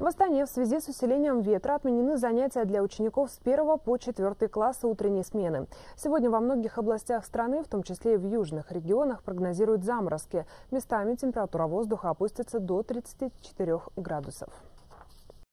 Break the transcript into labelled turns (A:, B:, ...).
A: В Астане в связи с усилением ветра отменены занятия для учеников с 1 по 4 класса утренней смены. Сегодня во многих областях страны, в том числе и в южных регионах, прогнозируют заморозки. Местами температура воздуха опустится до 34 градусов.